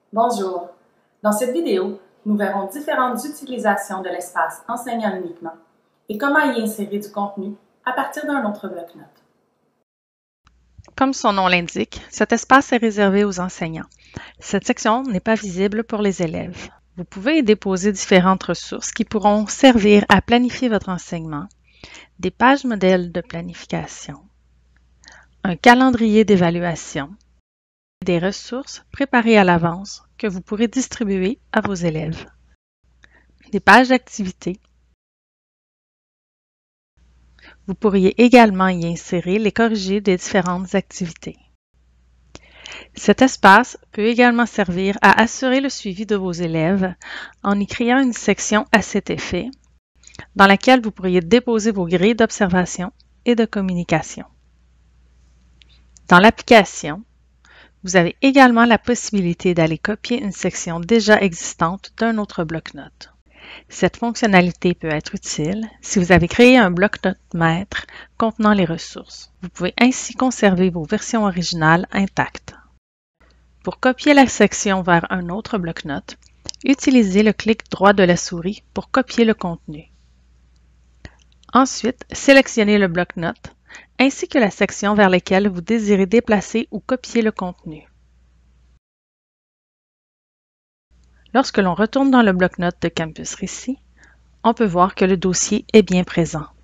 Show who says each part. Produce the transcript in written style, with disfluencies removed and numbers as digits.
Speaker 1: Bonjour. Dans cette vidéo, nous verrons différentes utilisations de l'espace enseignant uniquement et comment y insérer du contenu à partir d'un autre bloc-notes.
Speaker 2: Comme son nom l'indique, cet espace est réservé aux enseignants. Cette section n'est pas visible pour les élèves. Vous pouvez y déposer différentes ressources qui pourront servir à planifier votre enseignement, des pages modèles de planification, un calendrier d'évaluation, des ressources préparées à l'avance que vous pourrez distribuer à vos élèves, des pages d'activités. Vous pourriez également y insérer les corrigés des différentes activités. Cet espace peut également servir à assurer le suivi de vos élèves en y créant une section à cet effet, dans laquelle vous pourriez déposer vos grilles d'observation et de communication. Dans l'application, vous avez également la possibilité d'aller copier une section déjà existante d'un autre bloc-notes. Cette fonctionnalité peut être utile si vous avez créé un bloc-notes maître contenant les ressources. Vous pouvez ainsi conserver vos versions originales intactes. Pour copier la section vers un autre bloc-notes, utilisez le clic droit de la souris pour copier le contenu. Ensuite, sélectionnez le bloc-notes ainsi que la section vers laquelle vous désirez déplacer ou copier le contenu. Lorsque l'on retourne dans le bloc-notes de Campus Récit, on peut voir que le dossier est bien présent.